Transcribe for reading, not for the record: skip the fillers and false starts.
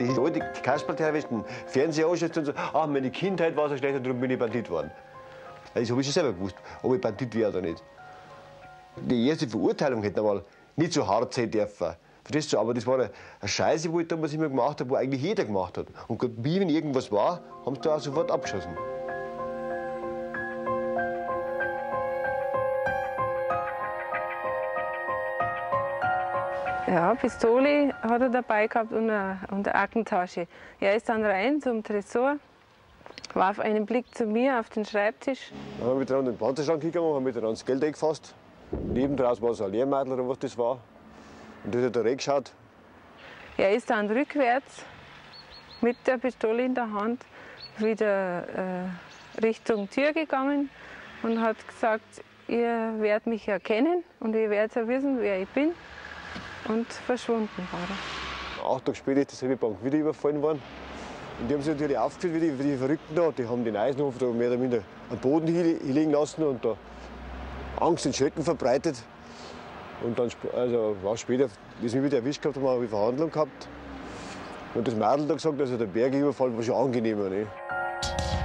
die Leute, die Kasperl erwischt, den Fernseher anschaut und so, ach, meine Kindheit war so schlecht und darum bin ich Bandit geworden. Das habe ich schon selber gewusst, ob ich Bandit wäre oder nicht. Die erste Verurteilung hätte einmal nicht so hart sein dürfen. Verstehst du? Aber das war eine Scheiße, wo ich damals immer gemacht habe, wo eigentlich jeder gemacht hat. Und wie, wenn irgendwas war, haben sie da auch sofort abgeschossen. Ja, Pistole hat er dabei gehabt und eine Aktentasche. Er ist dann rein zum Tresor, warf einen Blick zu mir auf den Schreibtisch. Dann haben wir miteinander in den Panzerschrank gegangen, haben miteinander das Geld eingefasst. Nebendran war so ein Lehrmadel oder was das war. Und das hat er reingeschaut. Er ist dann rückwärts mit der Pistole in der Hand wieder Richtung Tür gegangen und hat gesagt, ihr werdet mich erkennen und ihr werdet ja wissen, wer ich bin. Und verschwunden war er. 8 Tage später ist die selbe Bank wieder überfallen worden. Und die haben sich natürlich aufgeführt wie die Verrückten da. Die haben den Eisenhof da mehr oder minder am Boden liegen lassen und da Angst und Schrecken verbreitet. Und dann, also war später, wie sie mich wieder erwischt gehabt haben, haben wir eine Verhandlung gehabt. Und das Mädel hat gesagt, also der Bergüberfall war schon angenehmer. Ne?